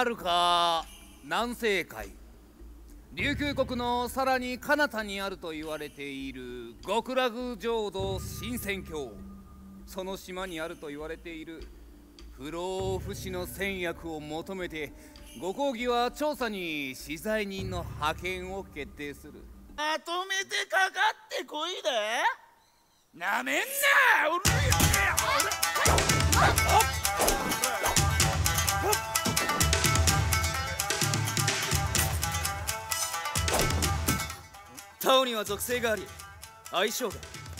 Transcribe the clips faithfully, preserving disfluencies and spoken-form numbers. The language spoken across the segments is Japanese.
遥か南西海、琉球国のさらに彼方にあると言われている極楽浄土神仙峡、その島にあると言われている不老不死の仙薬を求めて、ご公儀は調査に資材人の派遣を決定する。 まとめてかかってこいだ。なめんな。 タオには属性があり相性が。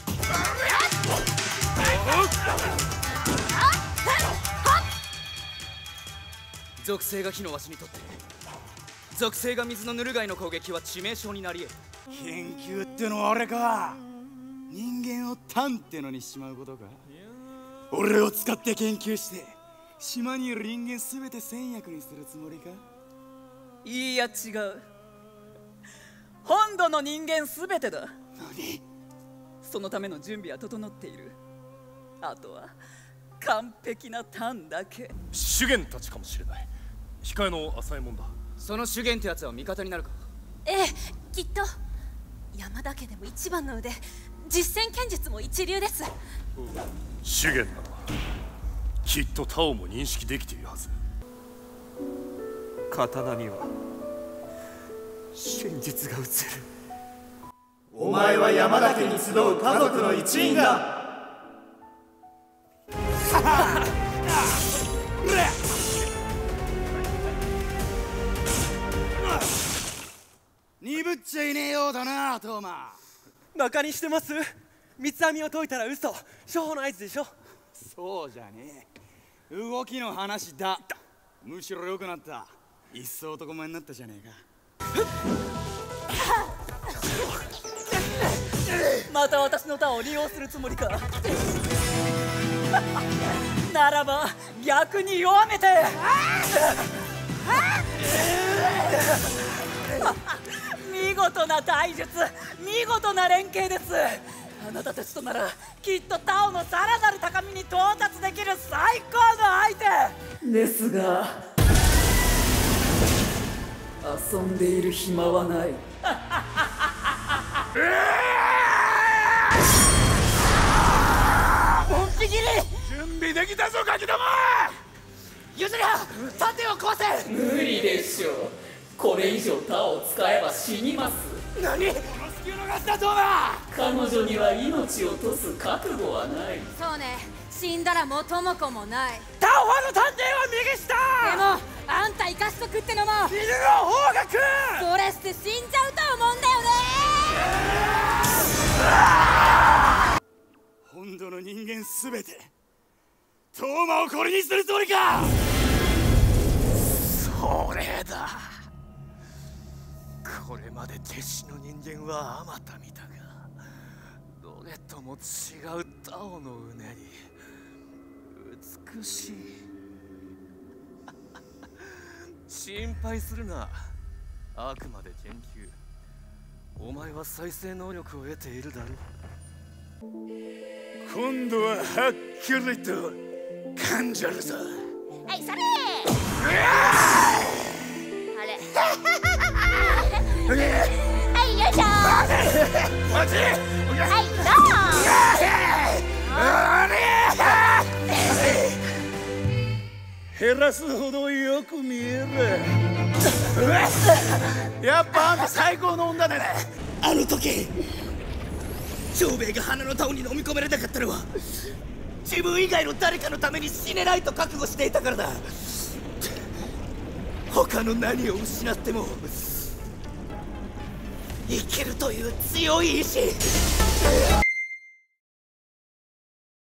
属性が火のわしにとって属性が水のヌルガイの攻撃は致命傷になり得る。 研究ってのはあれか、人間をタンってのにしまうことか。俺を使って研究して島にいる人間すべて戦薬にするつもりか。 いや違う、本土の人間すべてだ。 何？ そのための準備は整っている。あとは完璧なタンだけ。 修験たちかもしれない。控えの浅いもんだ。 その修験ってやつは味方になるか。 ええ、きっと山田家でも一番の腕、実戦剣術も一流です。 修験ならきっとタオも認識できているはず。 刀には真実が映る。 お前は山田家に集う家族の一員だ。 鈍っちゃいねえようだな、トーマ。 バカにしてます？三つ編みを解いたら嘘、処方の合図でしょ。 そうじゃねえ、動きの話だ。むしろ良くなった。一層男前になったじゃねえか。 また私のタを利用するつもりか。ならば逆に弱めて。見事な体術、見事な連携です。あなたたちとならきっとタオのさらなる高みに到達できる最高の相手ですが、遊んでいる暇はない。 本気切り準備できたぞガキども。ゆずりゃ盾を壊せ。 無理でしょう。これ以上タを使えば死にます。 何？この隙を逃したとは。 彼女には命を落とす覚悟はない。 そうね、死んだら元も子もない。 タオファの探偵は右下。 でもあんた生かしとくってのも犬の方が食う。 それって死んじゃうと思うんだよね。 本土の人間すべてトーマをこれにするつもりか。 それだ。これまで弟子の人間はあまた見たが、どれとも違うタオのうねり美しい。心配するな、あくまで研究。お前は再生能力を得ているだろう。今度ははっきりと感じるぞ。 はい、それあれはい、よいしょ。はい、どう。減らすほどよく見える。やっぱあんた最高の女だね。 あの時長兵衛が花のタオに飲み込めれなかったのは自分以外の誰かのために死ねないと覚悟していたからだ。他の何を失っても生きるという強い意志。